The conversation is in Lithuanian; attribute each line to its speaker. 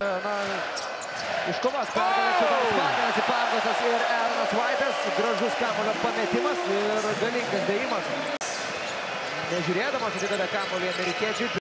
Speaker 1: Iškovos pergalę Čiudas Vandenas, Pangosas ir Aaronas Vaitas. Gražus kamuolio pametimas ir galingas dėjimas. Nežiūrėdamas atidavė kamuolį amerikiečiui.